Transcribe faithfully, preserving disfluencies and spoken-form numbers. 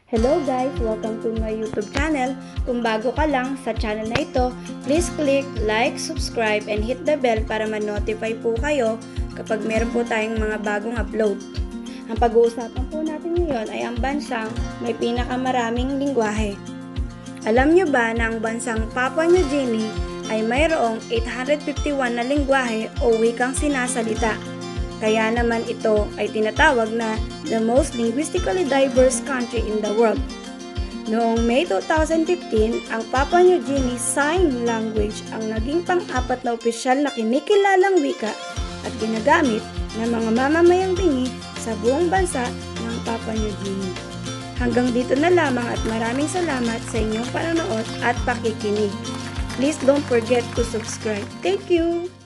Hello guys! Welcome to my YouTube channel. Kung bago ka lang sa channel na ito, please click like, subscribe, and hit the bell para ma-notify po kayo kapag meron po tayong mga bagong upload. Ang pag-uusapan po natin ngayon ay ang bansang may pinakamaraming lingwahe. Alam nyo ba na ang bansang Papua New Guinea ay mayroong eight hundred fifty-one na lingwahe o wikang sinasalita? Kaya naman ito ay tinatawag na the most linguistically diverse country in the world. Noong May two thousand fifteen, ang Papua New Guinea Sign Language ang naging pang-apat na opisyal na kinikilalang wika at ginagamit ng mga mamamayang bingi sa buong bansa ng Papua New Guinea. Hanggang dito na lamang at maraming salamat sa inyong panonood at pakikinig. Please don't forget to subscribe. Thank you!